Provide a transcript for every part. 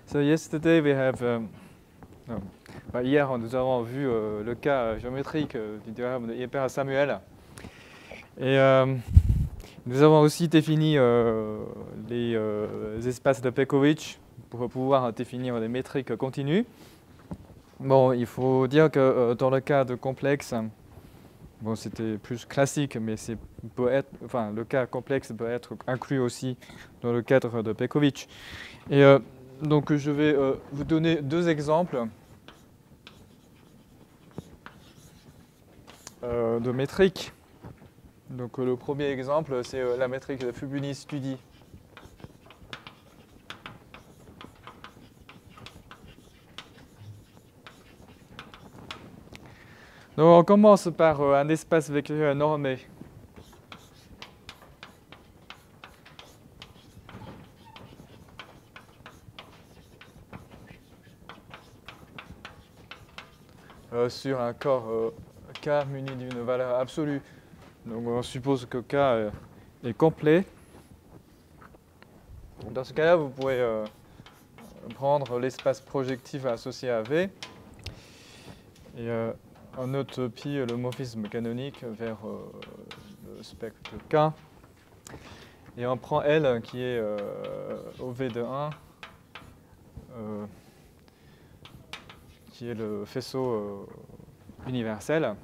So yesterday we have, hier nous avons vu le cas géométrique du théorème de Hipper-Samuel. Et nous avons aussi défini les espaces de Pekovic pour pouvoir définir des métriques continues. Bon, il faut dire que dans le cas de complexe, bon, c'était plus classique, mais le cas complexe peut être inclus aussi dans le cadre de Pekovic. Et donc je vais vous donner deux exemples de métriques. Donc le premier exemple, c'est la métrique de Fubini-Study. Donc on commence par un espace vectoriel normé. Sur un corps K muni d'une valeur absolue. Donc on suppose que K est complet. Dans ce cas-là, vous pouvez prendre l'espace projectif associé à V. Et on note pi le morphisme canonique vers le spectre K. Et on prend L qui est au V de 1, qui est le faisceau universel.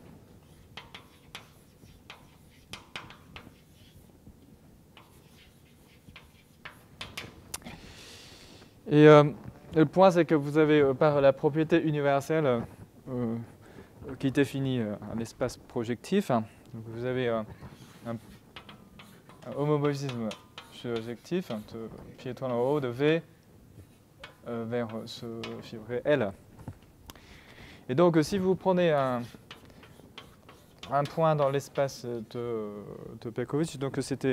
Et le point, c'est que vous avez, par la propriété universelle qui définit un espace projectif, donc vous avez un homomorphisme surjectif de pi étoile en haut de V vers ce fibré L. Et donc, si vous prenez un point dans l'espace de Pekovic, donc c'était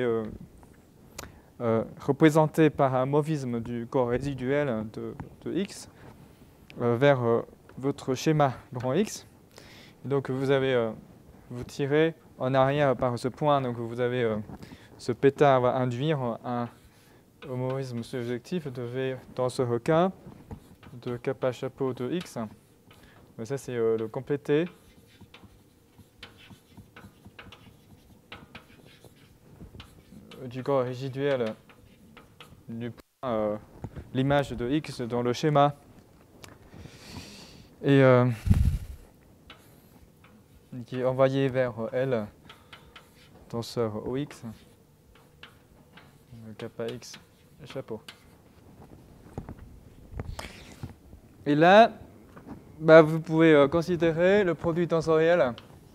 représenté par un morphisme du corps résiduel de X vers votre schéma grand X. Et donc, vous tirez en arrière par ce point, donc vous avez ce pétard va induire un homomorphisme surjectif de V dans ce requin de kappa chapeau de X. Donc ça, c'est le complété. Du corps résiduel du point, l'image de X dans le schéma. Et qui est envoyé vers L, tenseur OX, kappa X chapeau. Et là, vous pouvez considérer le produit tensoriel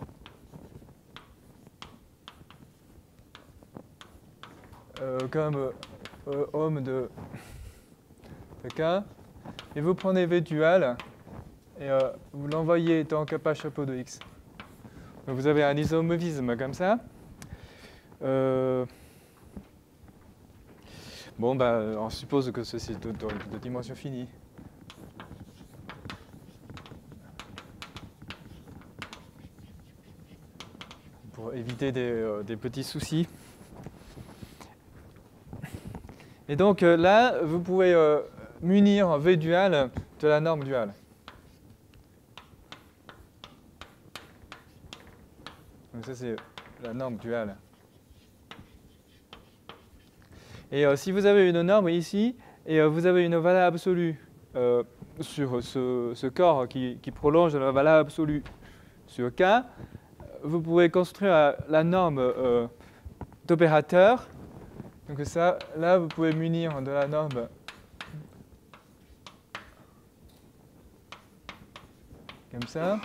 comme homme de K, et vous prenez V dual et vous l'envoyez dans kappa chapeau de X. Donc vous avez un isomorphisme comme ça. On suppose que ceci est de dimension finie. Pour éviter des petits soucis. Et donc là, vous pouvez munir V dual de la norme duale. Donc ça, c'est la norme duale. Et si vous avez une norme ici, et vous avez une valeur absolue sur ce corps qui prolonge la valeur absolue sur K, vous pouvez construire la norme d'opérateur. Donc ça, là, vous pouvez munir de la norme comme ça,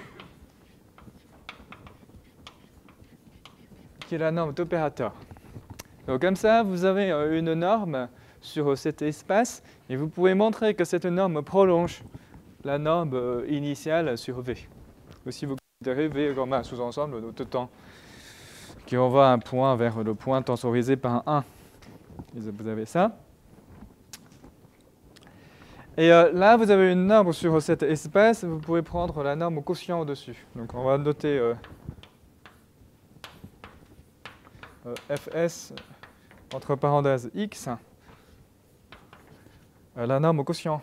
qui est la norme d'opérateur. Donc comme ça, vous avez une norme sur cet espace, et vous pouvez montrer que cette norme prolonge la norme initiale sur V. Aussi, vous considérez V comme un sous-ensemble de temps qui envoie un point vers le point tensorisé par un 1. Vous avez ça. Et là, vous avez une norme sur cet espace. Vous pouvez prendre la norme quotient au-dessus. Donc, on va noter Fs entre parenthèses x la norme au quotient.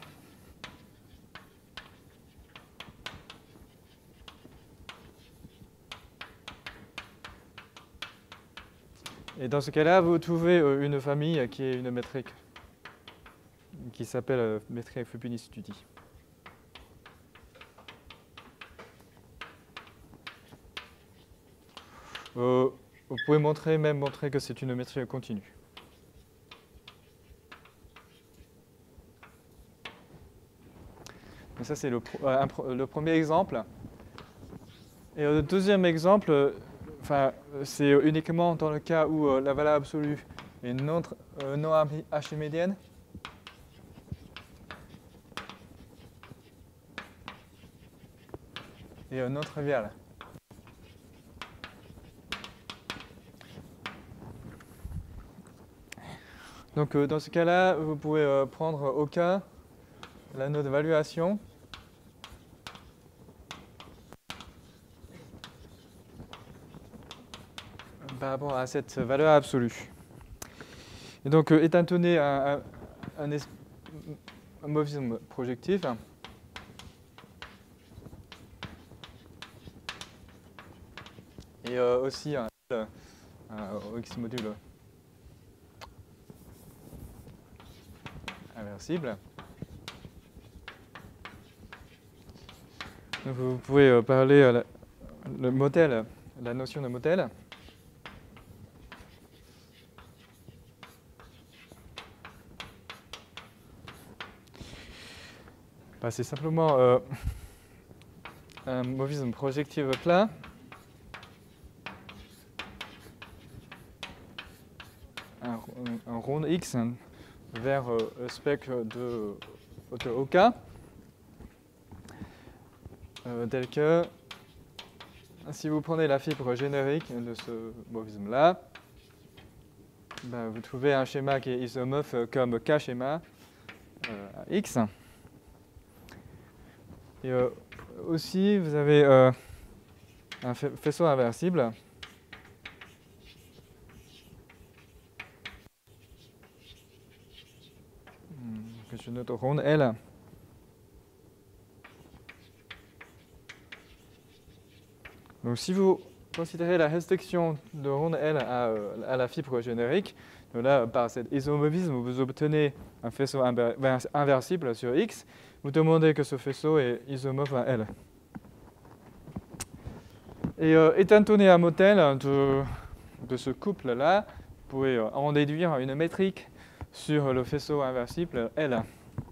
Et dans ce cas-là, vous trouvez une famille qui est une métrique qui s'appelle métrique Fubini-Studi. Vous pouvez même montrer que c'est une métrique continue. Donc ça, c'est le premier exemple. Et le deuxième exemple, c'est uniquement dans le cas où la valeur absolue est non archimédienne. Et non triviale. Donc dans ce cas-là, vous pouvez prendre au cas la note d'évaluation par rapport à cette valeur absolue. Et donc, étant donné un morphisme projectif, et aussi un OX module inversible, donc vous pouvez parler le modèle, la notion de modèle. C'est simplement un morphisme projectif plat un rond X vers le spectre de OK tel que si vous prenez la fibre générique de ce morphisme-là, vous trouvez un schéma qui est isomorphe comme K schéma à X. Et aussi, vous avez un faisceau inversible que je note au rond L. Donc si vous considérez la restriction de rond L à la fibre générique, donc là, par cet isomorphisme, vous obtenez un faisceau inversible sur X. Vous demandez que ce faisceau est isomorphe à L. Et étant donné un modèle de ce couple-là, vous pouvez en déduire une métrique sur le faisceau inversible L.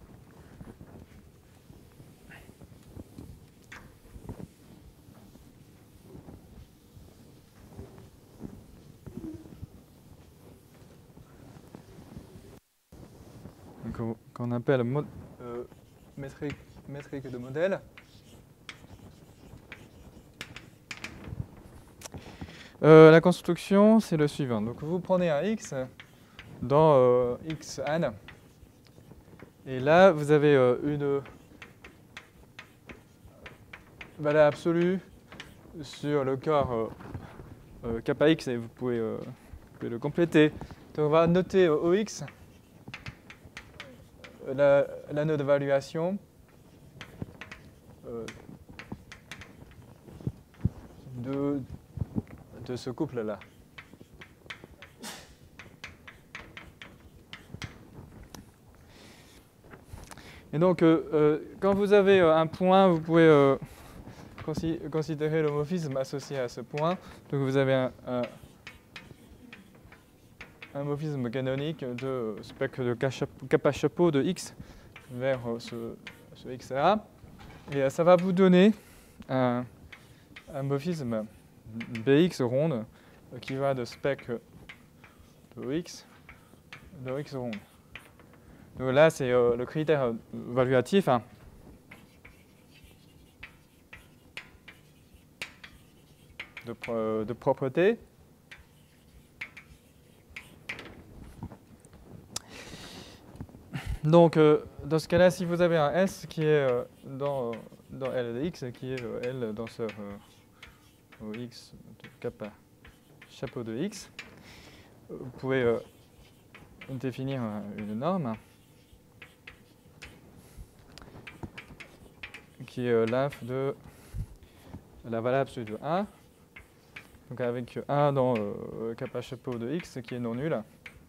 Qu'on appelle métrique de modèle. La construction, c'est le suivant. Donc vous prenez un x dans xn, et là vous avez une valeur absolue sur le corps kappa x, et vous pouvez le compléter. Donc on va noter OX la note d'évaluation de ce couple-là. Et donc, quand vous avez un point, vous pouvez considérer le morphisme associé à ce point. Donc, vous avez un morphisme canonique de spectre de kappa chapeau de x vers ce x-là. Et ça va vous donner un morphisme bx ronde qui va de spectre de x ronde. Donc là, c'est le critère évaluatif. De propreté. Donc, dans ce cas-là, si vous avez un S qui est dans L de X, qui est L danseur X de kappa chapeau de X, vous pouvez définir une norme qui est l'inf de la valable absolue de 1. Donc avec 1 dans kappa chapeau de x qui est non nul.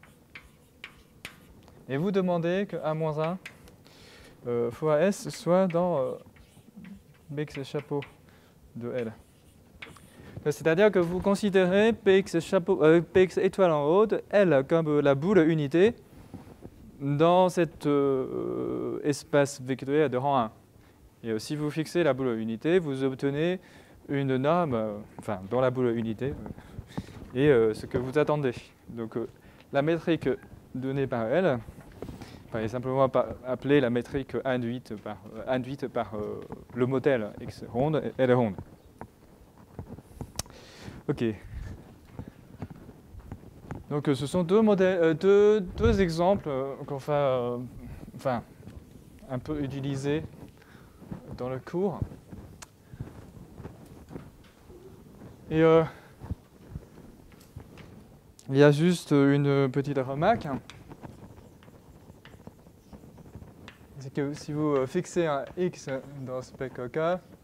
Et vous demandez que A-1 fois S soit dans Bx chapeau de L. C'est-à-dire que vous considérez Px étoile en haut de L comme la boule unité dans cet espace vectoriel de rang 1. Et si vous fixez la boule unité, vous obtenez une norme, enfin dans la boule unité, et ce que vous attendez. Donc la métrique donnée par L, est simplement appelée la métrique induite par le modèle X ronde, L est ronde. Ok. Donc ce sont deux exemples qu'on va un peu utiliser dans le cours. Et il y a juste une petite remarque. C'est que si vous fixez un X dans spec K,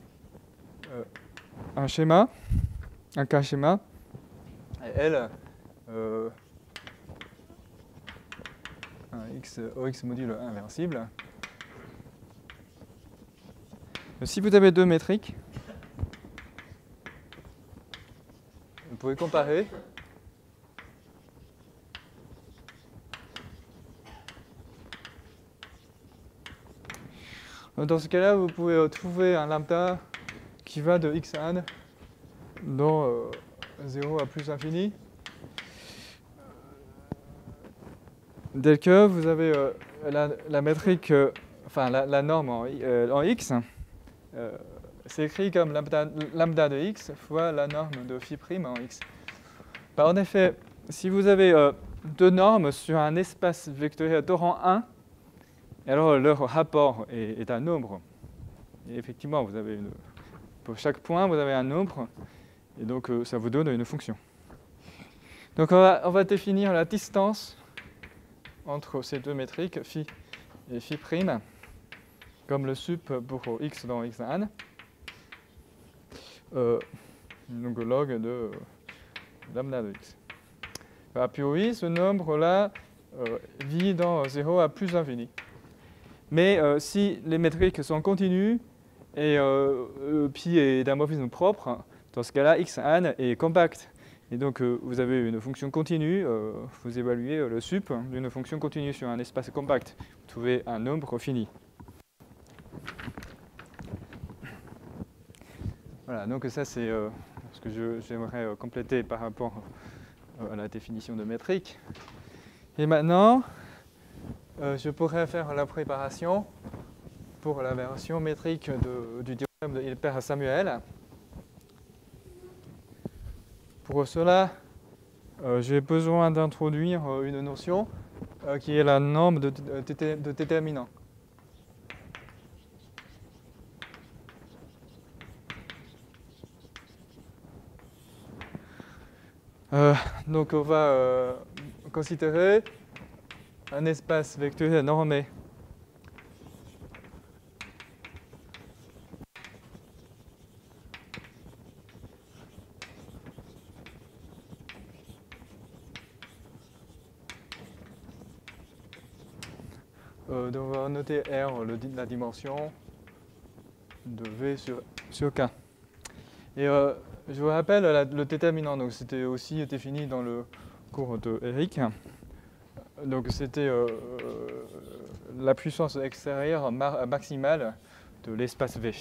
un schéma, un K-schéma, et L, un X, OX module inversible. Si vous avez deux métriques, vous pouvez comparer. Dans ce cas-là, vous pouvez trouver un lambda qui va de x1 dans 0 à plus infini. Dès que vous avez la métrique, la norme en x, c'est écrit comme lambda de x fois la norme de phi prime en x. En effet, si vous avez deux normes sur un espace vectoriel de rang 1, alors leur rapport est un nombre. Et effectivement, vous avez pour chaque point, vous avez un nombre, et donc ça vous donne une fonction. Donc on va définir la distance entre ces deux métriques, phi et phi prime, comme le sup pour x dans x1, donc log de lambda de x. A priori, ce nombre-là vit dans 0 à plus infini. Mais si les métriques sont continues et pi est d'un morphisme propre, dans ce cas-là, x1 est compact. Et donc vous avez une fonction continue, vous évaluez le sup d'une fonction continue sur un espace compact. Vous trouvez un nombre fini. Voilà, donc ça c'est ce que j'aimerais compléter par rapport à la définition de métrique. Et maintenant, je pourrais faire la préparation pour la version métrique du théorème de Hilbert-Samuel. Pour cela, j'ai besoin d'introduire une notion qui est la norme de déterminant. Donc on va considérer un espace vectoriel normé donc on va noter R la dimension de V sur K. Et je vous rappelle le déterminant, donc c'était aussi défini dans le cours de Eric. Donc c'était la puissance extérieure maximale de l'espace V.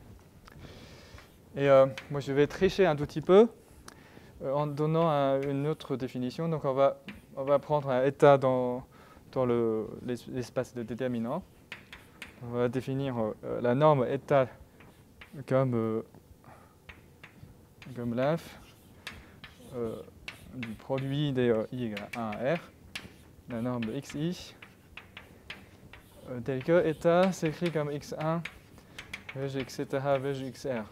Et moi je vais tricher un tout petit peu en donnant une autre définition. Donc on va prendre un état dans l'espace de déterminant. On va définir la norme état comme l'inf du produit des i égale 1 à r, la norme de xi, tel que état s'écrit comme x1, vg, etc., vg, xr.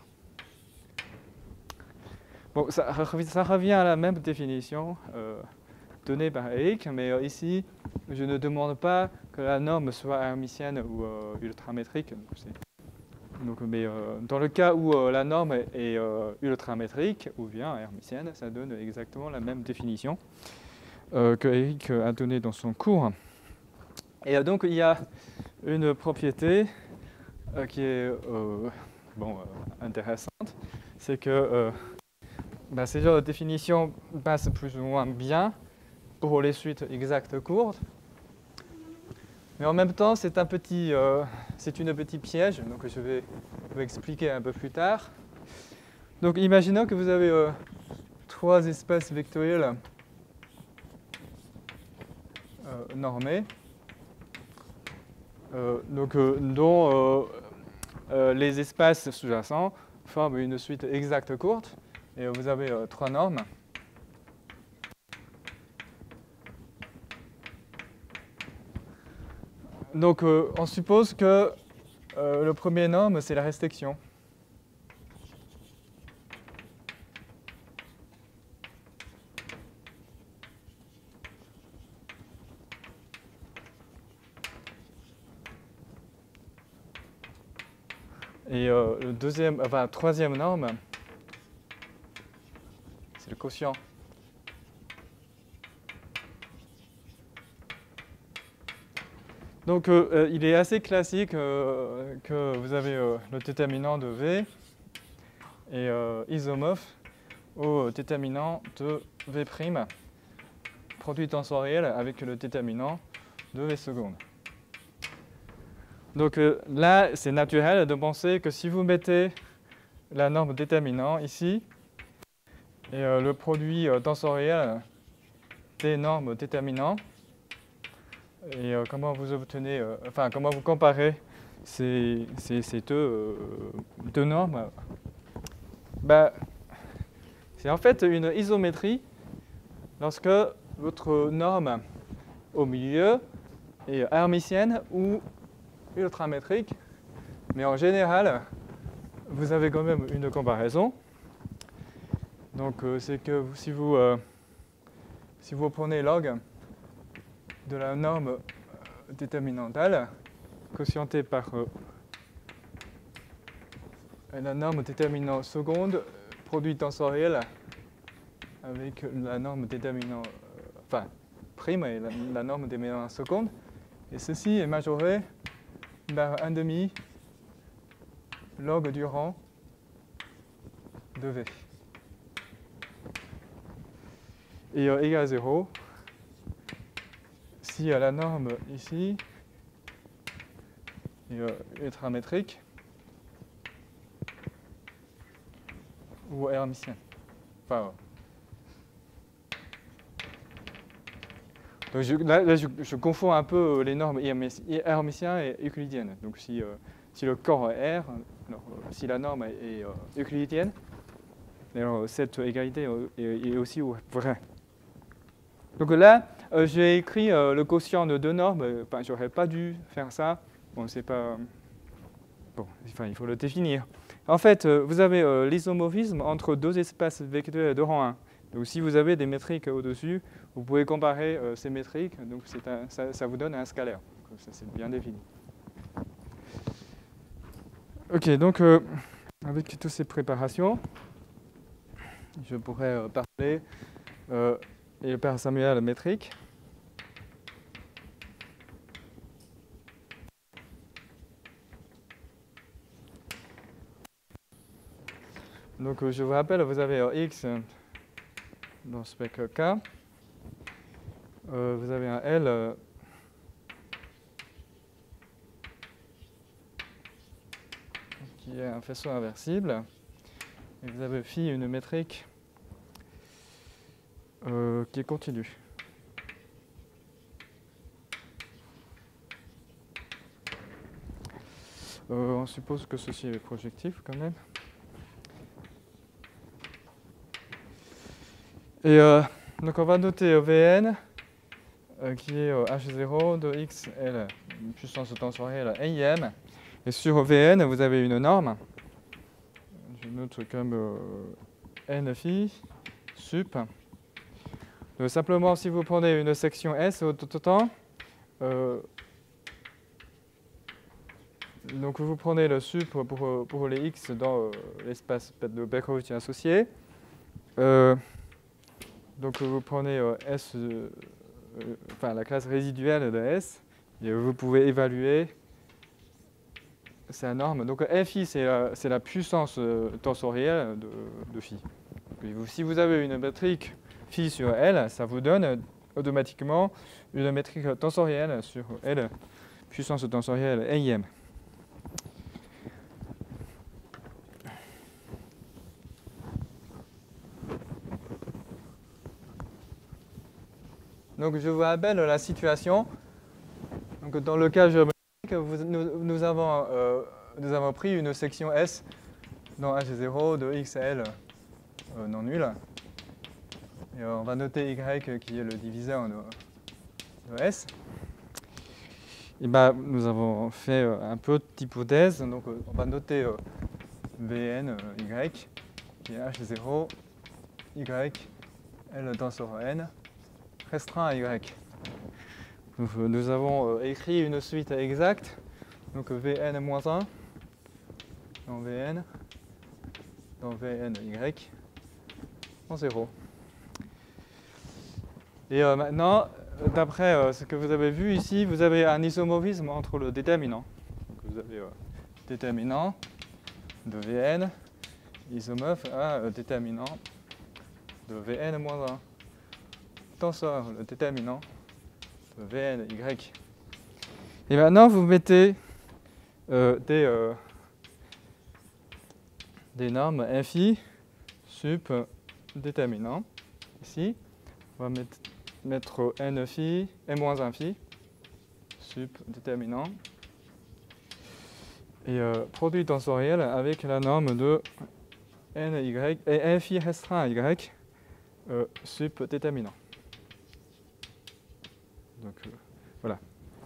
Bon, ça revient à la même définition donnée par Eric, mais ici, je ne demande pas que la norme soit hermitienne ou ultramétrique. Donc, mais dans le cas où la norme est ultramétrique ou bien hermitienne, ça donne exactement la même définition que Eric a donnée dans son cours. Et donc il y a une propriété qui est intéressante, c'est que ces genres de définitions passent plus ou moins bien pour les suites exactes courtes. Mais en même temps, c'est une petite piège, donc je vais vous expliquer un peu plus tard. Donc imaginons que vous avez 3 espaces vectoriels normés, dont les espaces sous-jacents forment une suite exacte courte, et vous avez 3 normes. Donc on suppose que le premier norme, c'est la restriction. Et le troisième norme, c'est le quotient. Donc il est assez classique que vous avez le déterminant de V et isomorphe au déterminant de V', produit tensoriel avec le déterminant de V seconde. Donc là, c'est naturel de penser que si vous mettez la norme déterminant ici, et le produit tensoriel des normes déterminants, et comment vous obtenez, comment vous comparez ces deux normes, c'est en fait une isométrie lorsque votre norme au milieu est hermitienne ou ultramétrique, mais en général, vous avez quand même une comparaison. Donc c'est que si vous prenez log de la norme déterminantale quotientée par la norme déterminant seconde produit tensoriel avec la norme déterminant prime et la norme déterminant seconde, et ceci est majoré par 1/2 log du rang de V. Et égale à 0 si la norme ici est ultramétrique ou hermitienne. Donc je confonds un peu les normes hermitiennes et euclidiennes. Donc si le corps est R, alors, si la norme est euclidienne, alors cette égalité est aussi vraie. Donc là, j'ai écrit le quotient de deux normes. Je n'aurais pas dû faire ça. Bon, c'est pas. Bon, il faut le définir. En fait, vous avez l'isomorphisme entre deux espaces vectoriels de rang 1. Donc si vous avez des métriques au-dessus, vous pouvez comparer ces métriques. Donc ça vous donne un scalaire. Donc, ça, c'est bien défini. OK, donc avec toutes ces préparations, je pourrais parler et le père Samuel métrique. Donc je vous rappelle, vous avez X dans ce spec K. Vous avez un L qui est un faisceau inversible. Et vous avez phi une métrique qui est continue. On suppose que ceci est projectif quand même. Et donc on va noter Vn qui est H0 de x, L, une puissance tensorielle IM. Et sur Vn, vous avez une norme. Je note comme n phi sup. Donc simplement, si vous prenez une section S au tout temps, Donc vous prenez le sup pour les x dans l'espace de Bekhovitch associé. Donc vous prenez S, enfin la classe résiduelle de S, et vous pouvez évaluer sa norme. Donc Fi, c'est la puissance tensorielle de phi. Si vous avez une métrique phi sur L, ça vous donne automatiquement une métrique tensorielle sur L, puissance tensorielle NIM. Donc je vous rappelle la situation. Donc, dans le cas géométrique, nous avons pris une section S dans H0 de XL non nul. Et on va noter Y qui est le diviseur de S. Et ben, nous avons fait un peu d'hypothèse. Donc on va noter Vn Y qui est H0 Y L tensor N restreint à Y. Donc, nous avons écrit une suite exacte. Donc Vn-1 dans Vn Y en 0. Et maintenant, d'après ce que vous avez vu ici, vous avez un isomorphisme entre le déterminant. Donc, vous avez déterminant de Vn isomorphe à déterminant de Vn-1. Tensor, le déterminant de Vn Y. Et maintenant, vous mettez des normes Fi sup déterminant. Ici, on va mettre N phi, N-1 phi, sup déterminant. Et produit tensoriel avec la norme de NY et N phi restreint à Y, sup déterminant. Donc voilà.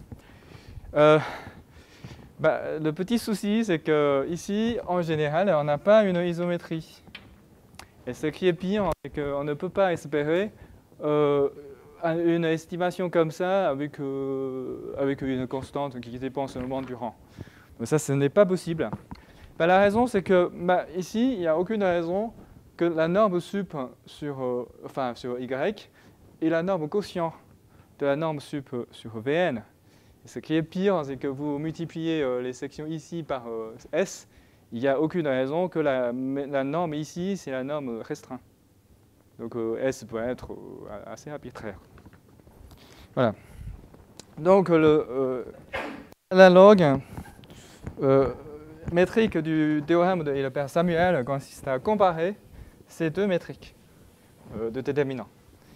Le petit souci, c'est qu'ici, en général, on n'a pas une isométrie. Et ce qui est pire, c'est qu'on ne peut pas espérer une estimation comme ça avec une constante qui dépend seulement du rang. Donc ça, ce n'est pas possible. La raison, c'est que ici, il n'y a aucune raison que la norme sup sur Y et la norme quotient de la norme sup sur Vn. Et ce qui est pire, c'est que vous multipliez les sections ici par S, il n'y a aucune raison que la norme ici, c'est la norme restreinte. Donc S peut être assez arbitraire. Voilà. Donc l'analogue métrique du théorème de Hilbert-Samuel consiste à comparer ces deux métriques de déterminants.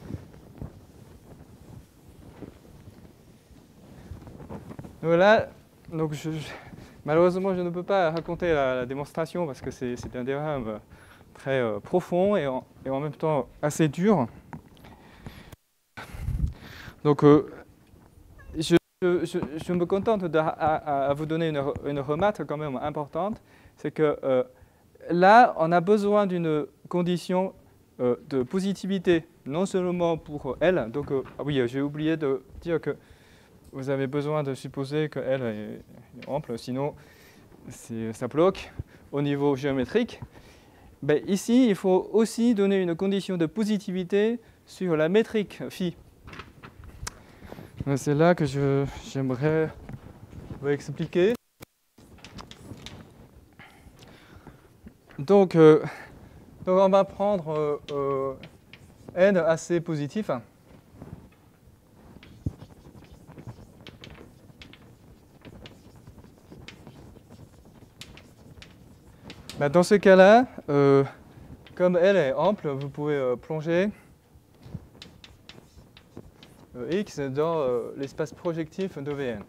Voilà, donc malheureusement, je ne peux pas raconter la démonstration parce que c'est un théorème très profond et en même temps assez dur. Donc, je me contente à vous donner une remarque quand même importante, c'est que là, on a besoin d'une condition de positivité, non seulement pour L. Donc, oui, j'ai oublié de dire que vous avez besoin de supposer que L est ample, sinon ça bloque au niveau géométrique. Ici, il faut aussi donner une condition de positivité sur la métrique phi. C'est là que j'aimerais vous expliquer. Donc on va prendre n assez positif. Dans ce cas-là, comme L est ample, vous pouvez plonger X dans l'espace projectif de Vn.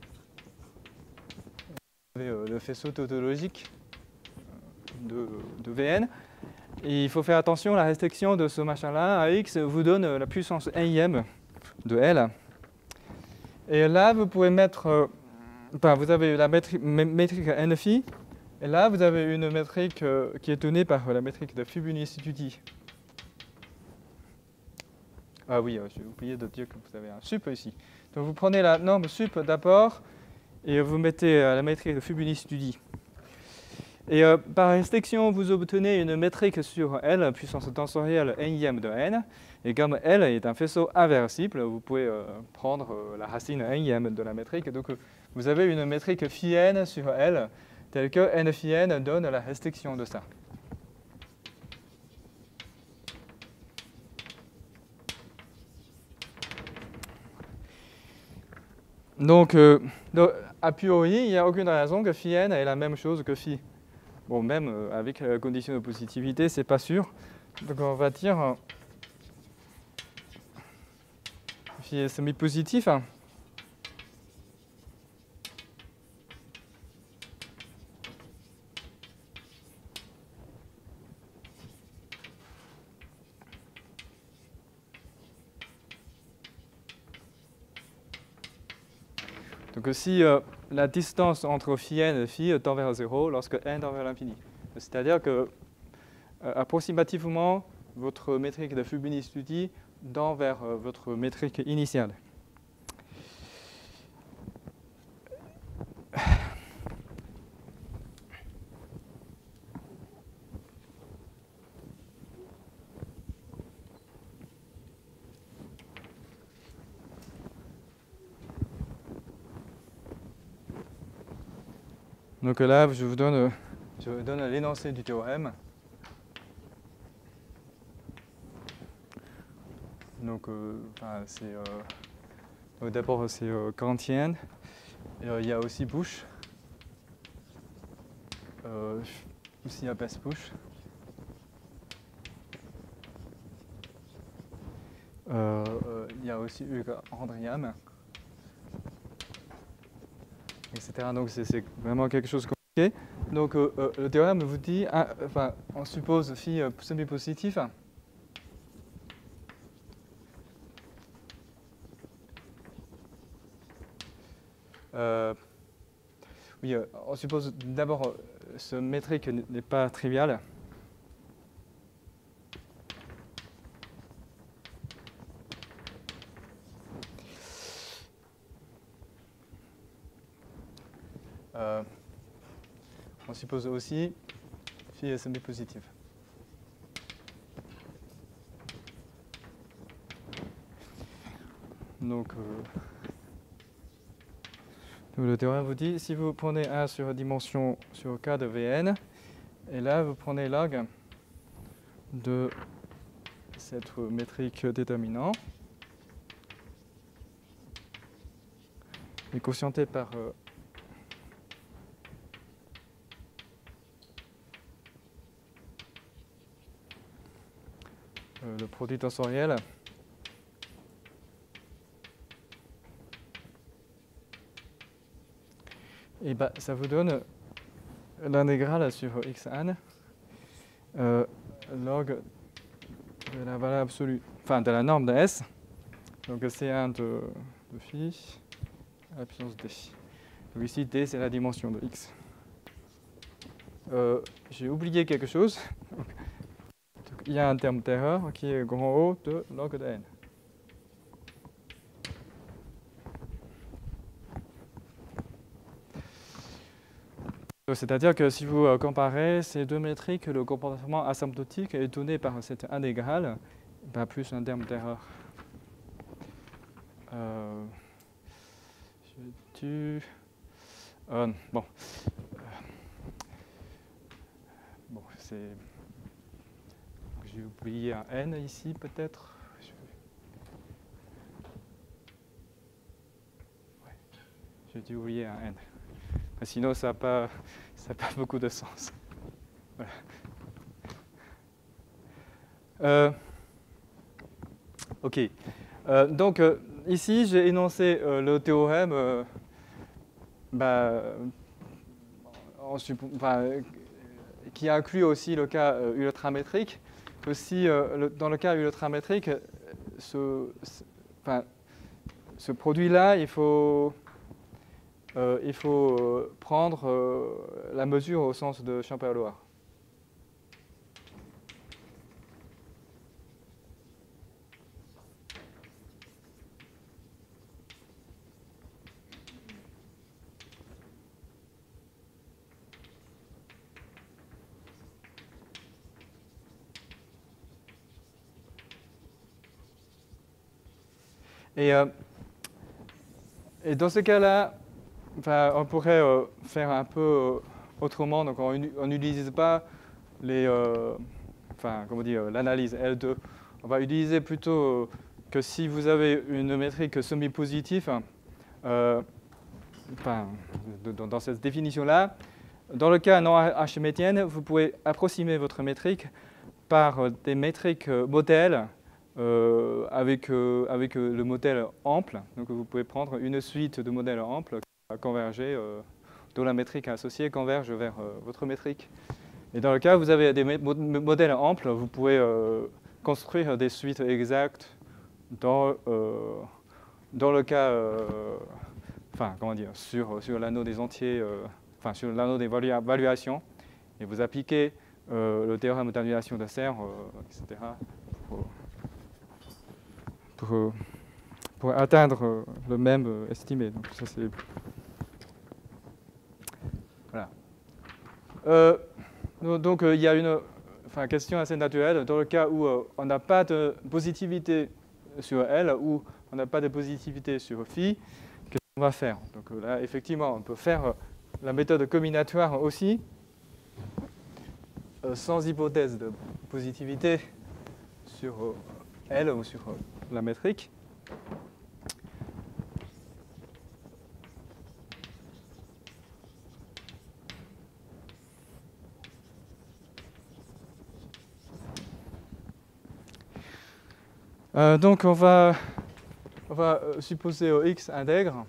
Vous avez le faisceau tautologique de Vn. Et il faut faire attention, la restriction de ce machin-là à X vous donne la puissance NIM de L. Et là, vous pouvez mettre, vous avez la métrique N phi. Et là, vous avez une métrique qui est donnée par la métrique de Fibonacci-Study. Ah oui, j'ai oublié de dire que vous avez un sup ici. Donc vous prenez la norme sup d'abord, et vous mettez la métrique de Fubini-Study. Et par restriction, vous obtenez une métrique sur L, puissance tensorielle n-ième de n. Et comme L est un faisceau inversible, vous pouvez prendre la racine n-ième de la métrique. Donc vous avez une métrique phi n sur L, telle que n phi n donne la restriction de ça. Donc, a priori, il n'y a aucune raison que phi n ait la même chose que phi. Bon, même avec la condition de positivité, c'est pas sûr. Donc on va dire phi est semi-positif. Donc si la distance entre phi n et phi tend vers 0 lorsque n tend vers l'infini. C'est-à-dire que approximativement, votre métrique de Fubini-Study tend vers votre métrique initiale. Donc là, je vous donne l'énoncé du théorème. Donc, d'abord, c'est Kantien. Il y a aussi Bush. Aussi Abbes-Bush. Il y a aussi Hugues Andriam. Etc. Donc c'est vraiment quelque chose de compliqué. Donc le théorème vous dit, on suppose phi semi-positif. Oui, on suppose d'abord ce métrique n'est pas trivial. On suppose aussi phi est semi-positif. Donc, le théorème vous dit, si vous prenez 1 sur dimension sur K de Vn, et là vous prenez log de cette métrique déterminant, et quotienté par le produit tensoriel, et ça vous donne l'intégrale sur xn log de la valeur absolue, enfin de la norme de S, donc C1 de phi à la puissance d. Donc ici d c'est la dimension de x. J'ai oublié quelque chose. Donc, il y a un terme d'erreur qui est grand O de log de n. C'est-à-dire que si vous comparez ces deux métriques, le comportement asymptotique est donné par cette intégrale, plus un terme d'erreur. Bon, c'est. J'ai oublié un n ici peut-être. J'ai dû oublier un n. Sinon, ça n'a pas beaucoup de sens. Voilà. OK. Donc, ici, j'ai énoncé le théorème qui inclut aussi le cas ultramétrique. Aussi, dans le cas ultramétrique, ce produit-là, il faut prendre la mesure au sens de Champère-Loire. Et, et dans ce cas-là, enfin, on pourrait faire un peu autrement. Donc on n'utilise pas les, enfin, comment dire, l'analyse L2. On va utiliser plutôt que si vous avez une métrique semi-positive, enfin, dans cette définition-là, dans le cas non archimédienne, vous pouvez approximer votre métrique par des métriques modèles avec le modèle ample. Donc vous pouvez prendre une suite de modèles amples qui va converger, dont la métrique associée converge vers votre métrique. Et dans le cas où vous avez des modèles amples, vous pouvez construire des suites exactes dans le cas, enfin, comment dire, sur l'anneau des entiers, enfin, sur l'anneau d'évaluation, et vous appliquez le théorème d'annulation de Serre, etc., pour atteindre le même estimé. Donc, ça, c'est... Voilà. Donc, il y a une question assez naturelle. Dans le cas où on n'a pas de positivité sur L, ou on n'a pas de positivité sur phi, qu'est-ce qu'on va faire? Donc là, effectivement, on peut faire la méthode combinatoire aussi, sans hypothèse de positivité sur L ou sur la métrique. Donc on va supposer x intègre.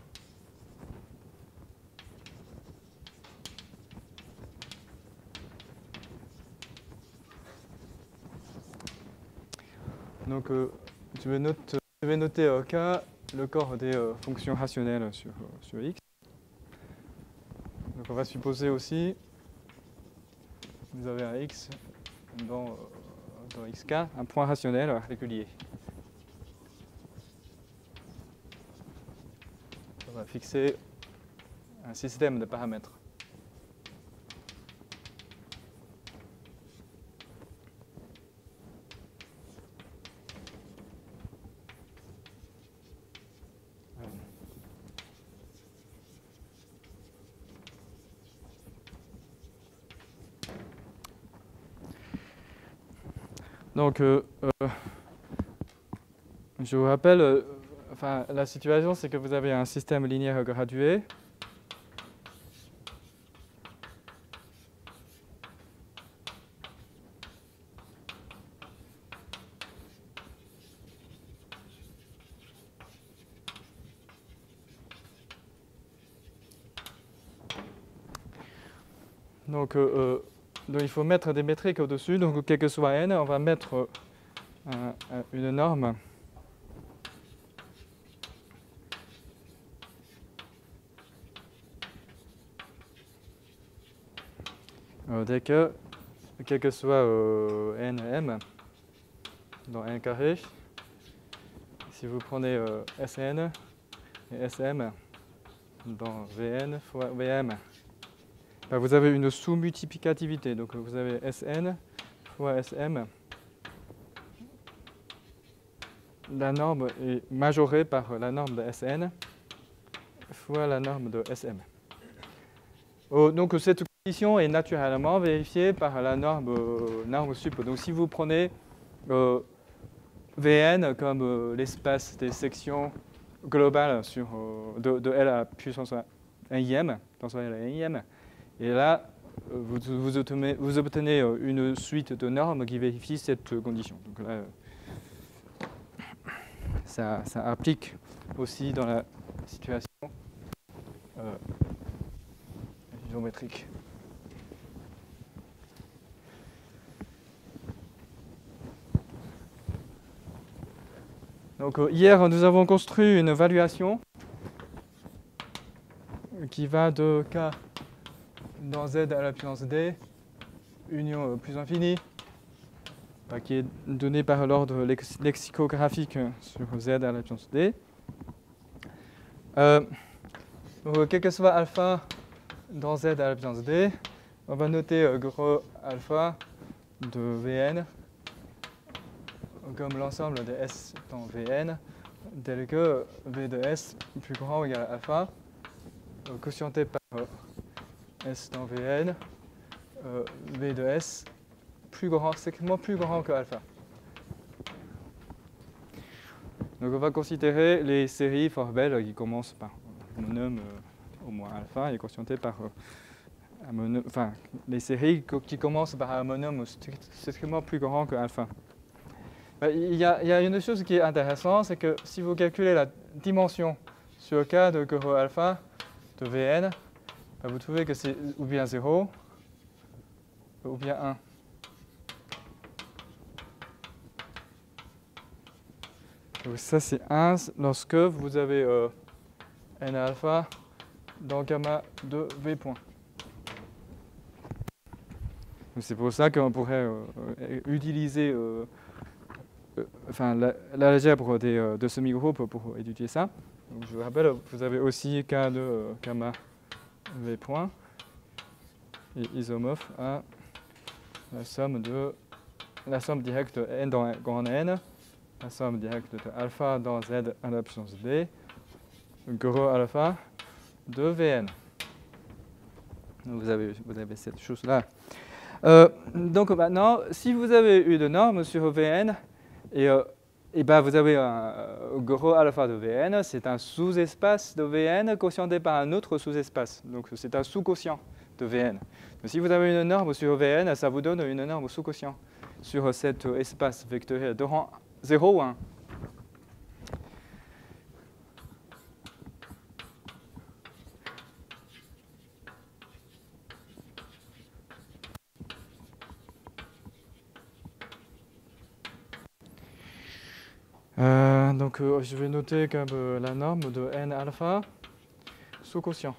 Donc je vais noter K, le corps des fonctions rationnelles sur x. Donc on va supposer aussi, vous avez un x dans xk, un point rationnel régulier. On va fixer un système de paramètres. Donc, je vous rappelle, enfin, la situation, c'est que vous avez un système linéaire gradué. Donc, il faut mettre des métriques au-dessus. Donc, quel que soit n, on va mettre une norme dès que, quel que soit n, m, dans n carré, si vous prenez Sn et Sm dans Vn fois Vm, ben vous avez une sous-multiplicativité. Donc vous avez Sn fois Sm. La norme est majorée par la norme de Sn fois la norme de Sm. Donc cette condition est naturellement vérifiée par la norme sup. Donc si vous prenez Vn comme l'espace des sections globales sur, de L à puissance 1e, tenseur L à 1e, et là, vous obtenez une suite de normes qui vérifient cette condition. Donc là, ça applique aussi dans la situation géométrique. Donc hier, nous avons construit une évaluation qui va de K dans Z à la puissance D, union plus infinie, qui est donnée par l'ordre lexicographique sur Z à la puissance D. Donc, quel que soit alpha dans Z à la puissance D, on va noter gros alpha de Vn comme l'ensemble de S dans Vn tel que V de S plus grand ou égal à alpha, quotienté par S dans Vn, V de S plus grand, strictement plus grand que alpha. Donc on va considérer les séries Forbel qui commencent par monum au moins alpha et quotientées par enfin les séries qui commencent par un monum strictement plus grand que alpha. Il y a une chose qui est intéressante, c'est que si vous calculez la dimension sur K de Goro alpha de Vn, vous trouvez que c'est ou bien 0 ou bien 1. Donc ça c'est 1 lorsque vous avez n alpha dans gamma de V point. C'est pour ça qu'on pourrait utiliser l'algèbre de semi-groupes pour étudier ça. Donc je vous rappelle, vous avez aussi K de gamma V point et isomorphe à la somme directe de n dans grand N, la somme directe de alpha dans Z à la puissance D, gros alpha de Vn. Donc vous avez cette chose-là. Donc maintenant, si vous avez eu de normes sur Vn, et ben vous avez un gros alpha de Vn, c'est un sous-espace de Vn quotienté par un autre sous-espace. Donc c'est un sous-quotient de Vn. Donc, si vous avez une norme sur Vn, ça vous donne une norme sous-quotient sur cet espace vectoriel de rang 0 ou 1. Donc je vais noter comme la norme de n alpha sous quotient.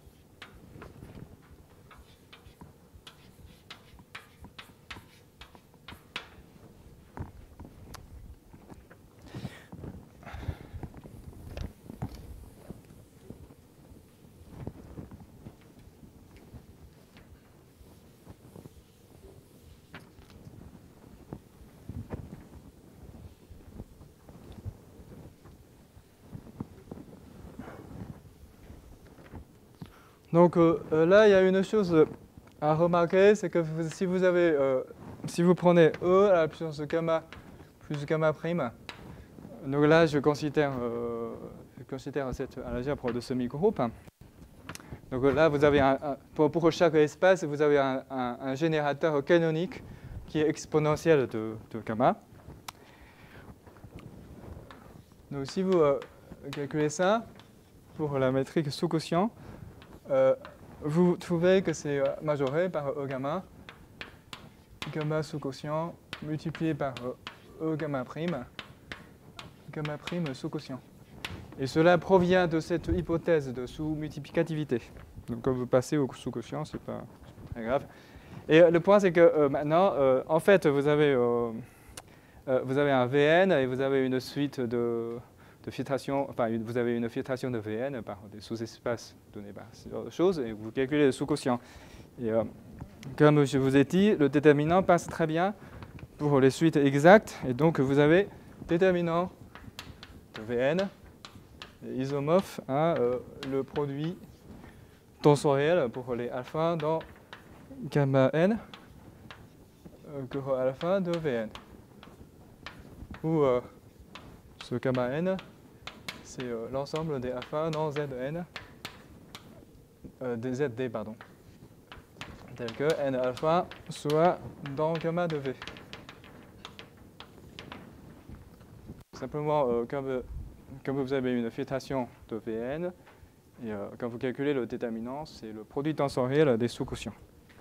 Donc là, il y a une chose à remarquer, c'est que si vous prenez E à la puissance de gamma plus gamma prime, donc là, je considère cette algèbre de semi-groupe. Donc là, vous avez pour chaque espace, vous avez un générateur canonique qui est exponentiel de gamma. Donc si vous calculez ça pour la métrique sous quotient, vous trouvez que c'est majoré par E gamma sous quotient multiplié par E gamma prime sous quotient. Et cela provient de cette hypothèse de sous-multiplicativité. Donc quand vous passez au sous-quotient, ce n'est pas très grave. Et le point, c'est que maintenant, en fait, vous avez un Vn et vous avez une suite de filtration, enfin, vous avez une filtration de Vn par des sous-espaces donnés par ce genre de choses, et vous calculez le sous-quotient. Et comme je vous ai dit, le déterminant passe très bien pour les suites exactes, et donc vous avez déterminant de Vn isomorphe à le produit tensoriel pour les alpha dans gamma n, gros alpha de Vn. Où ce gamma n, c'est l'ensemble des alpha dans Zn, des Zd, pardon, tel que n alpha soit dans gamma de V. Simplement, comme vous avez une filtration de Vn, et quand vous calculez le déterminant, c'est le produit tensoriel des sous-quotients.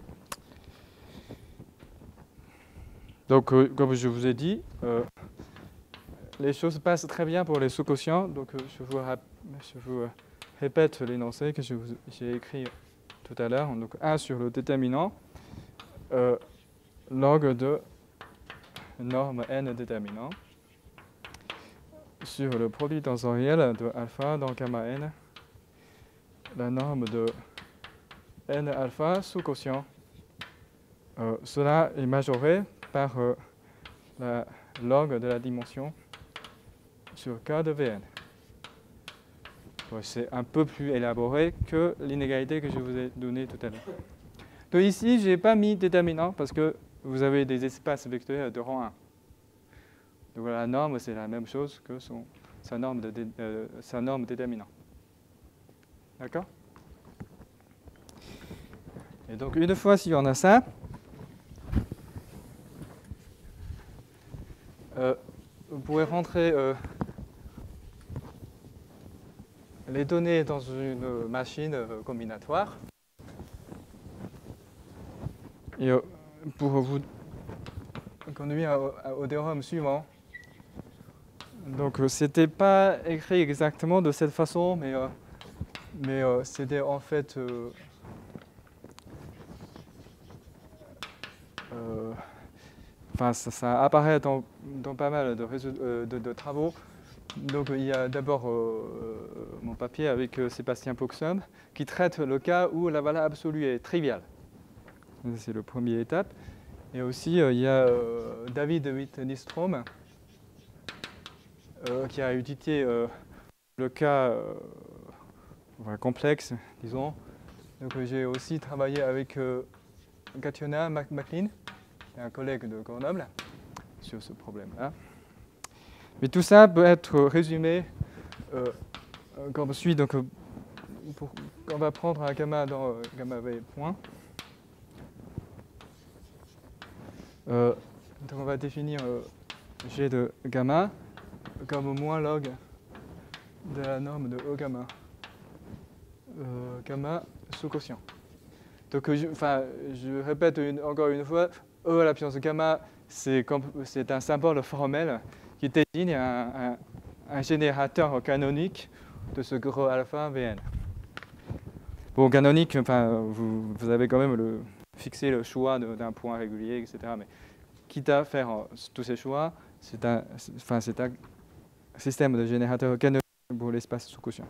Donc, comme je vous ai dit, les choses passent très bien pour les sous-quotients. Donc, je vous répète l'énoncé que j'ai écrit tout à l'heure. Donc, 1 sur le déterminant, log de norme n déterminant, sur le produit tensoriel de alpha dans gamma n, la norme de n alpha sous quotient. Cela est majoré par la log de la dimension sur K de Vn. Bon, c'est un peu plus élaboré que l'inégalité que je vous ai donnée tout à l'heure. Donc ici, je n'ai pas mis déterminant parce que vous avez des espaces vectoriels de rang 1. Donc voilà, la norme, c'est la même chose que sa norme déterminant. D'accord? Et donc une fois si on a ça, vous pourrez rentrer les données dans une machine combinatoire. Et pour vous conduire au théorème suivant. Donc c'était pas écrit exactement de cette façon, mais c'était en fait enfin ça apparaît dans pas mal de travaux. Donc il y a d'abord mon papier avec Sébastien Poxum qui traite le cas où la valeur absolue est triviale. C'est la première étape. Et aussi il y a David Witt-Nystrom qui a étudié le cas complexe, disons. Donc j'ai aussi travaillé avec Kationa McLean, un collègue de Grenoble, sur ce problème-là. Mais tout ça peut être résumé comme suit. Donc, on va prendre un gamma dans gamma v point. Donc on va définir g de gamma comme moins log de la norme de E gamma. Gamma sous quotient. Donc je répète encore une fois, E à la puissance de gamma, c'est un symbole formel qui désigne un générateur canonique de ce gros alpha Vn. Bon, canonique, vous avez quand même fixé le choix d'un point régulier, etc. Mais quitte à faire tous ces choix, c'est un système de générateur canonique pour l'espace sous quotient.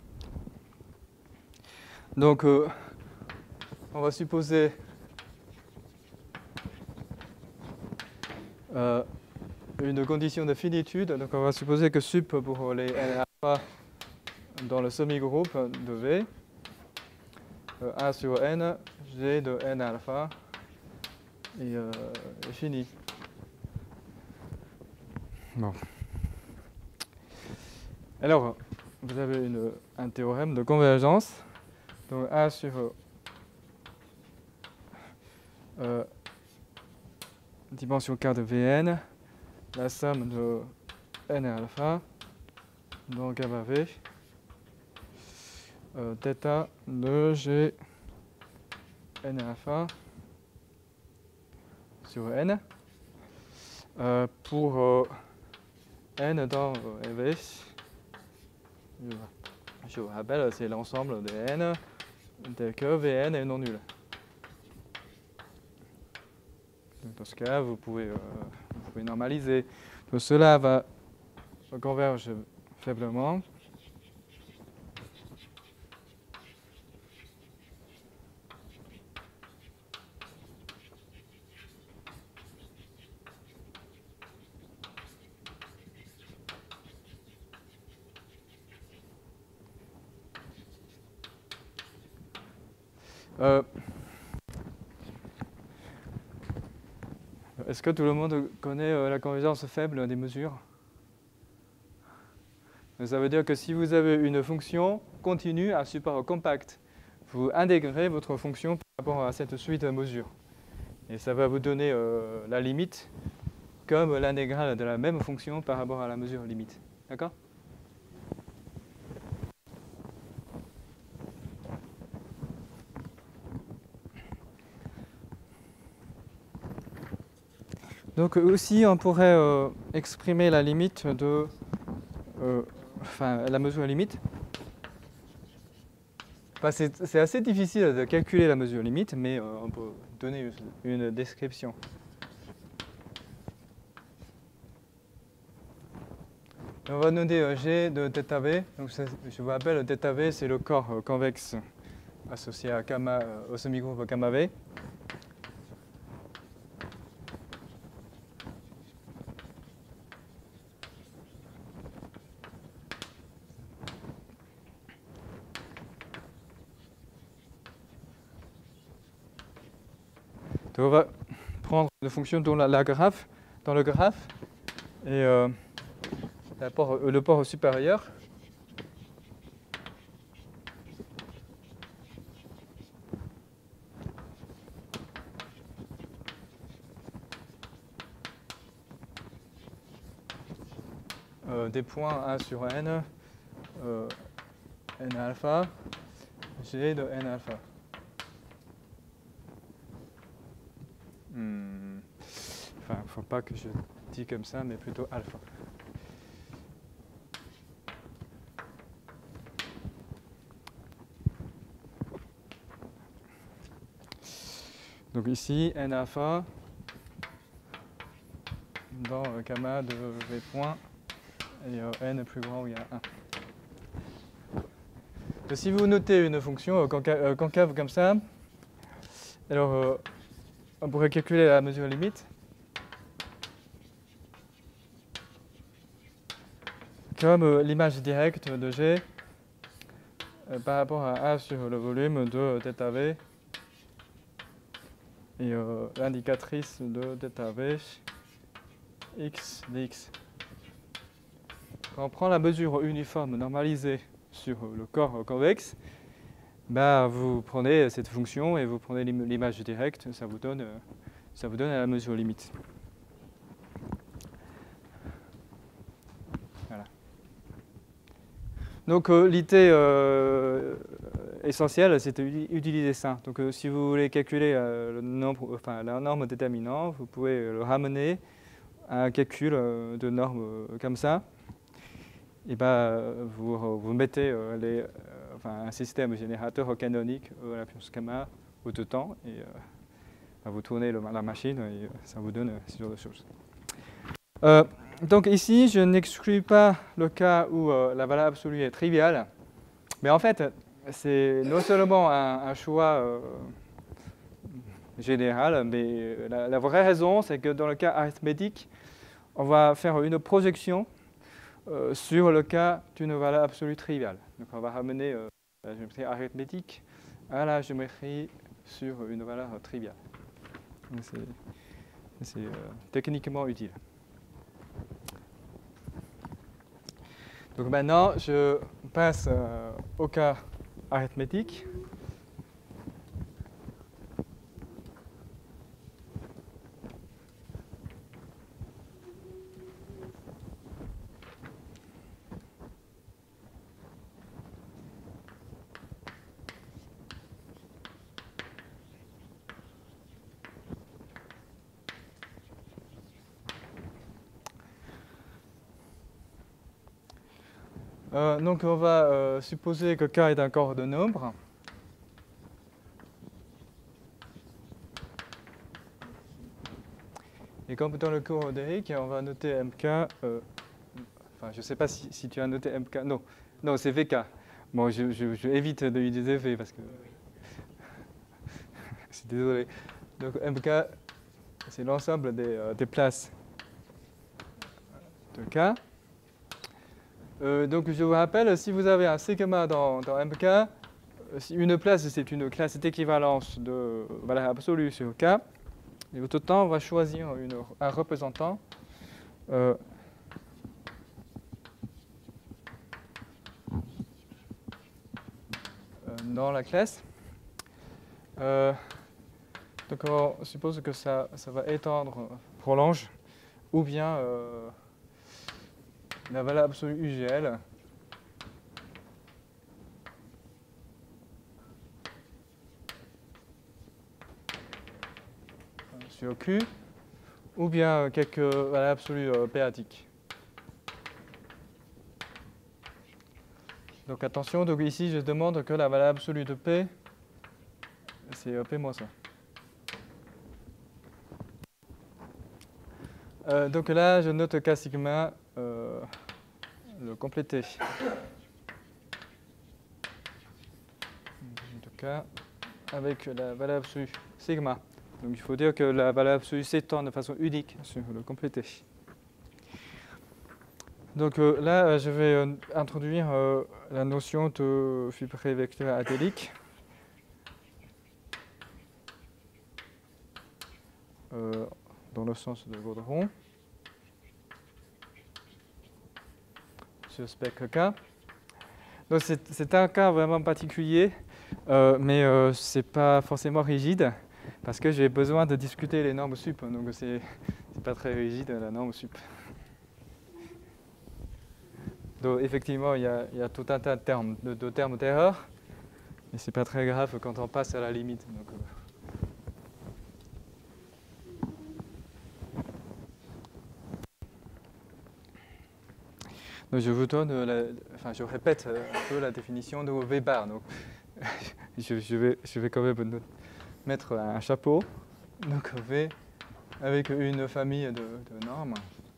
Donc, on va supposer une condition de finitude. Donc, on va supposer que sup pour les n alpha dans le semi-groupe de V, A sur n, G de n alpha est fini. Bon. Alors, vous avez un théorème de convergence. Donc, A sur dimension k de Vn, la somme de n alpha dans gamma V, θ de G n alpha sur n pour n dans V. Je vous rappelle, c'est l'ensemble des n tel que Vn est non nul. Donc dans ce cas, vous pouvez normaliser. Donc cela va converger faiblement. Est-ce que tout le monde connaît la convergence faible des mesures? Ça veut dire que si vous avez une fonction continue à support compact, vous intégrez votre fonction par rapport à cette suite de mesures. Et ça va vous donner la limite comme l'intégrale de la même fonction par rapport à la mesure limite. D'accord? Donc aussi, on pourrait exprimer la limite de... la mesure limite. C'est assez difficile de calculer la mesure limite, mais on peut donner une description. On va noter G de θV. Donc je vous rappelle, θV, c'est le corps convexe associé à gamma, au semi-groupe gamma V. Donc on va prendre une fonction dans le graphe, et le port supérieur. Des points 1 sur n, n alpha, g de n alpha. Enfin, il ne faut pas que je dise comme ça, mais plutôt alpha. Donc ici, n alpha dans gamma de v points et n plus grand ou égal à 1. Donc, si vous notez une fonction concave comme ça, alors on pourrait calculer la mesure limite. Comme l'image directe de G par rapport à A sur le volume de θV et l'indicatrice de θV x dx. Quand on prend la mesure uniforme normalisée sur le corps convexe, vous prenez cette fonction et vous prenez l'image directe, ça vous donne la mesure limite. Voilà. Donc l'idée essentielle, c'est d'utiliser ça. Donc si vous voulez calculer la norme déterminant, vous pouvez le ramener à un calcul de norme comme ça. Et vous mettez un système générateur canonique à la puissance gamma au deux temps et vous tournez la machine et ça vous donne ce genre de choses. Donc ici, je n'exclus pas le cas où la valeur absolue est triviale, mais en fait, c'est non seulement un choix général, mais la vraie raison, c'est que dans le cas arithmétique, on va faire une projection sur le cas d'une valeur absolue triviale. Donc on va ramener la géométrie arithmétique à la géométrie sur une valeur triviale. C'est techniquement utile. Donc maintenant, je passe au cas arithmétique. Donc on va supposer que K est un corps de nombre. Et comme dans le cours d'Eric, on va noter MK. Je ne sais pas si tu as noté MK. Non, c'est VK. Bon, je évite de utiliser V parce que. Je suis désolé. Donc MK, c'est l'ensemble des places de K. Donc je vous rappelle, si vous avez un sigma dans MK, une place c'est une classe d'équivalence de valeur absolue sur K. Et au temps, on va choisir un représentant dans la classe. Donc on suppose que ça va étendre, prolonge, ou bien la valeur absolue UGL sur Q, ou bien quelques valeurs absolues p-adiques. Donc attention, donc ici je demande que la valeur absolue de P, c'est P-1. Donc là, je note K sigma, le complété. De K avec la valeur absolue sigma. Donc il faut dire que la valeur absolue s'étend de façon unique sur le complété. Donc là, je vais introduire la notion de fibré vecteur adélique. dans le sens de Gaudron sur spectre K. Donc c'est un cas vraiment particulier, mais ce n'est pas forcément rigide parce que j'ai besoin de discuter les normes sup. Donc c'est pas très rigide la norme sup. Donc effectivement, il y a tout un tas de termes d'erreur, mais c'est pas très grave quand on passe à la limite. Donc je vous donne, je répète un peu la définition de V bar. Donc je vais quand même mettre un chapeau. Donc V avec une famille de normes.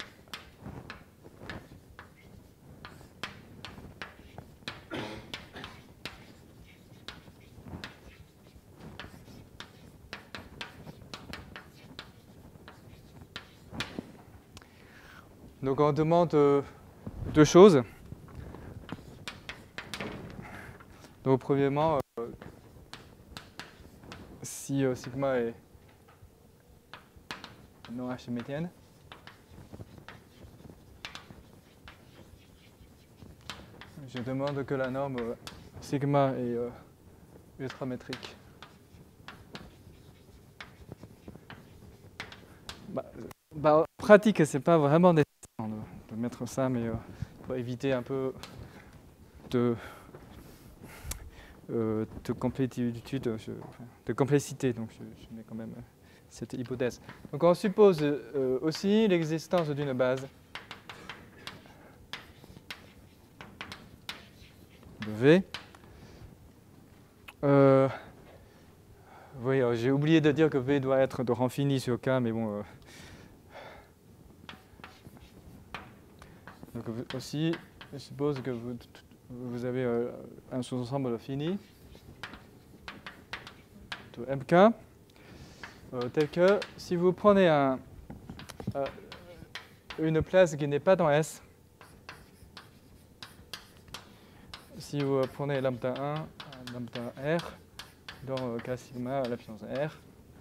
Donc on demande deux choses. Donc premièrement, si sigma est non archimédienne, je demande que la norme sigma est ultramétrique. En pratique, c'est pas vraiment nécessaire de mettre ça, mais pour éviter un peu de complexité, donc je mets quand même cette hypothèse. Donc on suppose aussi l'existence d'une base de V. Oui, j'ai oublié de dire que V doit être de rang fini sur K, mais bon. Donc aussi, je suppose que vous avez un sous-ensemble fini de MK, tel que si vous prenez une place qui n'est pas dans S, si vous prenez lambda 1, lambda R, dans K sigma à la puissance R,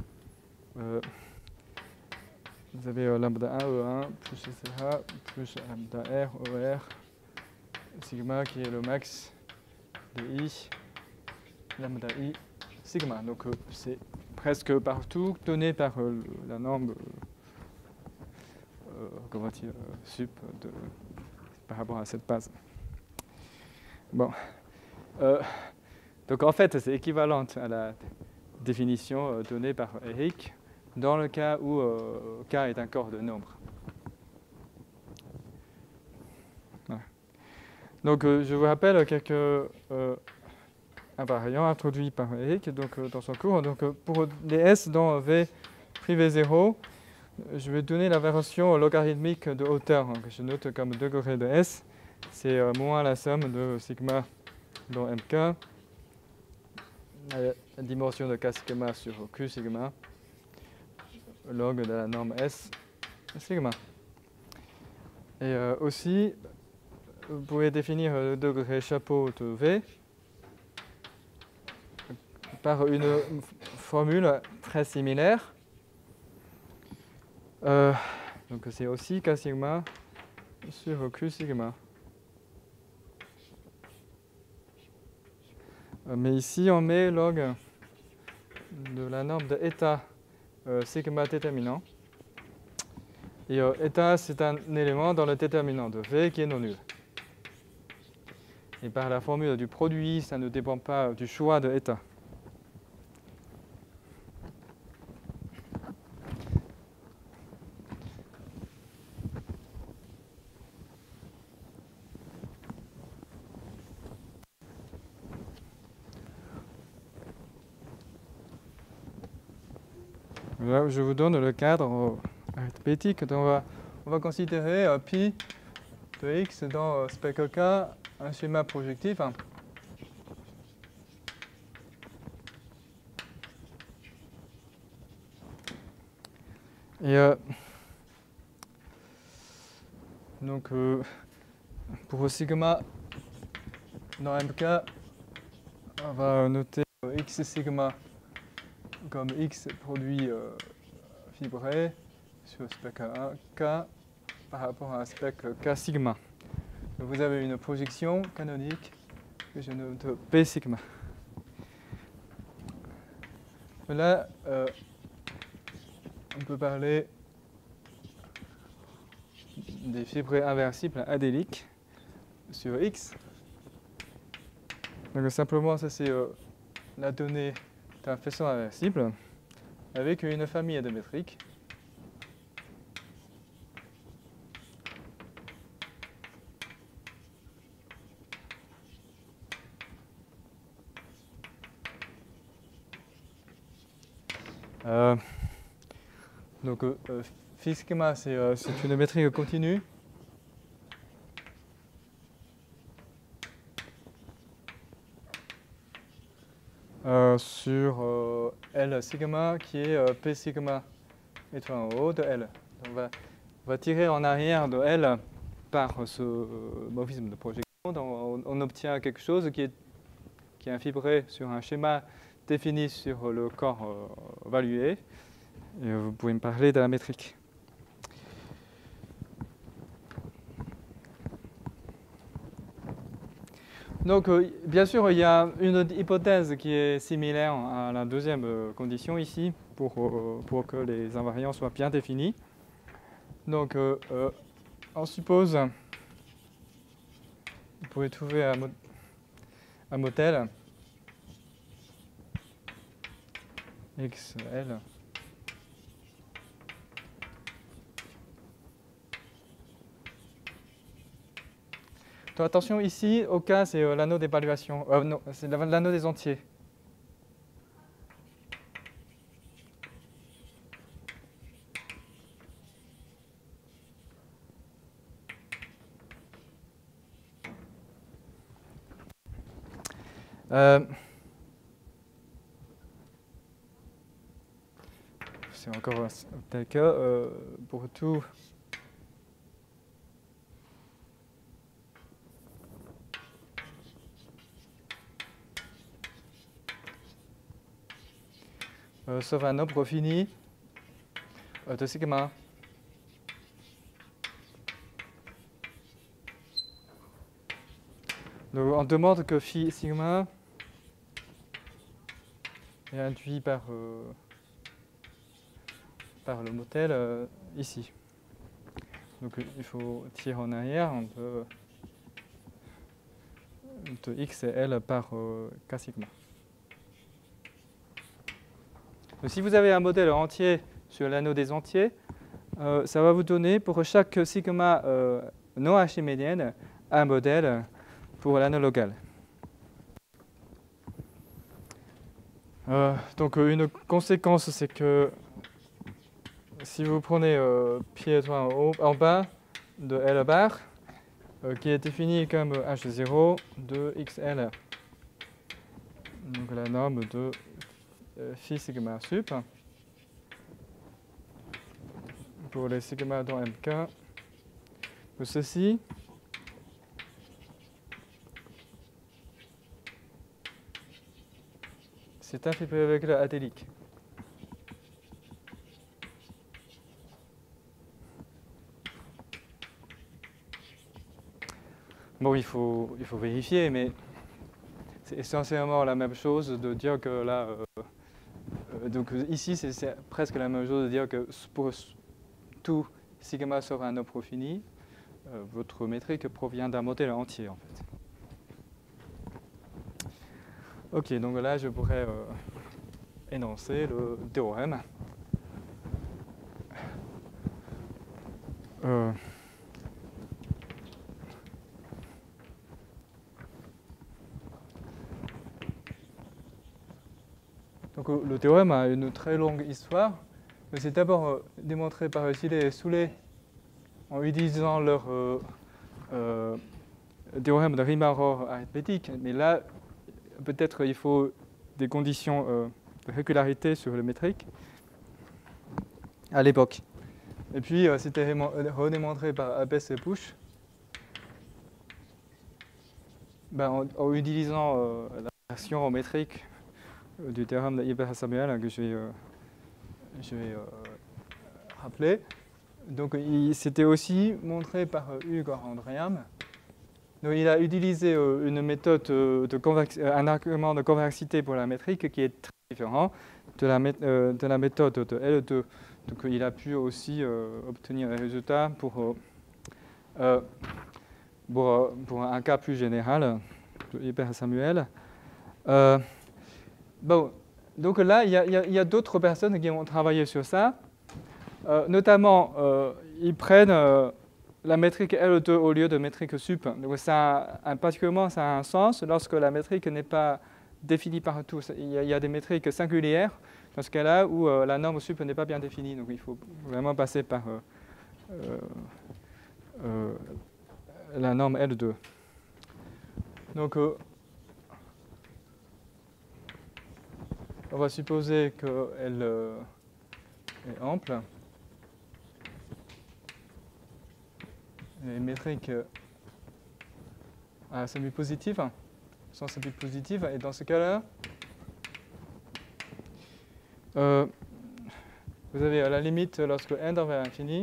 vous avez lambda 1, E1, plus etc., plus lambda R, ER, sigma qui est le max de I, lambda I, sigma. Donc c'est presque partout donné par la norme sup par rapport à cette base. Bon. Donc en fait, c'est équivalent à la définition donnée par Eric dans le cas où K est un corps de nombre. Voilà. Donc je vous rappelle quelques invariants introduits par Eric dans son cours. Donc pour les S dont V privé 0, je vais donner la variation logarithmique de hauteur, que je note comme degré de S. C'est moins la somme de sigma dans MK, la dimension de K sigma sur Q sigma, log de la norme S sigma. Et aussi, vous pouvez définir le degré chapeau de V par une formule très similaire. Donc c'est aussi K sigma sur Q sigma. Mais ici, on met log de la norme de eta sigma déterminant. Et eta, c'est un élément dans le déterminant de V qui est non nul. Et par la formule du produit, ça ne dépend pas du choix de eta. Là, je vous donne le cadre arithmétique. Donc on va considérer pi de x dans spectre K, un schéma projectif. Et donc pour sigma dans MK, on va noter x sigma comme x produit fibré sur spec 1 K par rapport à un spec K sigma. Donc vous avez une projection canonique que je nomme P sigma. Là, on peut parler des fibrés inversibles adéliques sur X. Donc simplement, ça c'est la donnée d'un faisceau inversible avec une famille de métriques. Donc phi sigma, c'est une métrique continue. Sur L sigma qui est P sigma étoile en haut de L. Donc on va tirer en arrière de L par ce morphisme de projection. Donc on obtient quelque chose qui est infibré sur un schéma défini sur le corps valué. Et vous pouvez me parler de la métrique. Donc, bien sûr, il y a une hypothèse qui est similaire à la deuxième condition ici, pour que les invariants soient bien définis. Donc, on suppose, vous pouvez trouver un modèle XL. Donc, attention ici, au cas, c'est l'anneau d'évaluation. Non, c'est l'anneau des entiers. C'est encore un tel cas pour tout. Sauf un nombre fini de sigma. Donc on demande que phi sigma est induit par le modèle ici. Donc il faut tirer en arrière entre x et L par K sigma. Donc, si vous avez un modèle entier sur l'anneau des entiers, ça va vous donner pour chaque sigma non archimédienne un modèle pour l'anneau local. Donc une conséquence, c'est que si vous prenez pi étoile en bas de L bar, qui est défini comme H0 de XL, donc la norme de phi sigma sup, pour les sigma dans MK, ceci c'est infibré avec la adélique. Bon, il faut vérifier, mais c'est essentiellement la même chose de dire que là, donc ici c'est presque la même chose de dire que pour tout sigma sur un nombre fini, votre métrique provient d'un modèle entier en fait. Ok, donc là je pourrais énoncer le théorème. Donc le théorème a une très longue histoire. C'est d'abord démontré par Gillet et Soulet en utilisant leur théorème de Riemann-Roch arithmétique. Mais là, peut-être il faut des conditions de régularité sur le métrique à l'époque. Et puis c'était redémontré par Abès et Pusch en utilisant la version métrique du théorème de Hilbert-Samuel que je vais rappeler. donc c'était aussi montré par Hugo Andriam. Donc, il a utilisé une méthode un argument de convexité pour la métrique qui est très différent de la méthode de L2. Donc il a pu aussi obtenir un résultat pour un cas plus général de Hilbert-Samuel. Bon, donc là, il y a d'autres personnes qui ont travaillé sur ça. Notamment, ils prennent la métrique L2 au lieu de métrique sup. Donc particulièrement, ça a un sens lorsque la métrique n'est pas définie partout. Il y a des métriques singulières dans ce cas-là où la norme sup n'est pas bien définie. Donc il faut vraiment passer par la norme L2. Donc on va supposer qu'elle est ample. Les métriques à semi-positif, sont semi-positives, et dans ce cas-là, vous avez à la limite, lorsque n tend vers l'infini,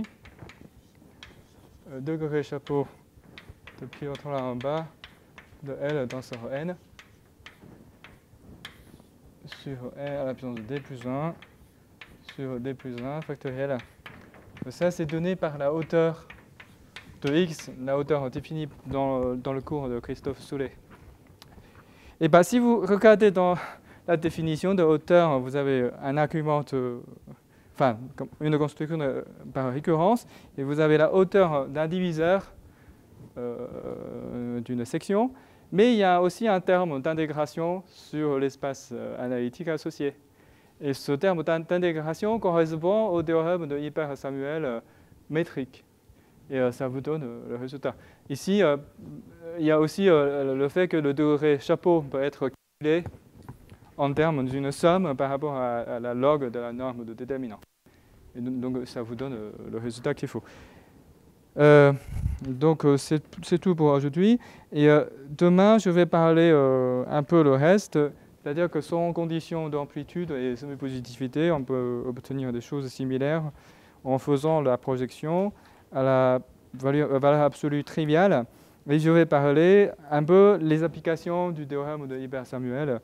degré chapeau de pi entre là en bas de L dans sur n sur R à la puissance de d plus 1 sur d plus 1 factoriel. Ça, c'est donné par la hauteur de x, la hauteur définie dans le cours de Christophe Soulet. Et bien, si vous regardez dans la définition de hauteur, vous avez un argument, enfin, une construction par récurrence, et vous avez la hauteur d'un diviseur d'une section, mais il y a aussi un terme d'intégration sur l'espace analytique associé. Et ce terme d'intégration correspond au théorème de Hilbert-Samuel métrique. Et ça vous donne le résultat. Ici, il y a aussi le fait que le degré chapeau peut être calculé en termes d'une somme par rapport à la log de la norme de déterminant. Et donc, ça vous donne le résultat qu'il faut. Donc, c'est tout pour aujourd'hui. Et demain, je vais parler un peu le reste. C'est-à-dire que sans condition d'amplitude et semi-positivité, on peut obtenir des choses similaires en faisant la projection à la valeur absolue triviale. Et je vais parler un peu les applications du théorème de Hilbert-Samuel,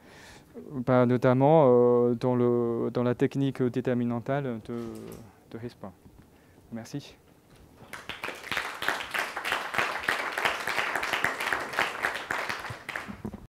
notamment dans la technique déterminantale de Rispin. Merci.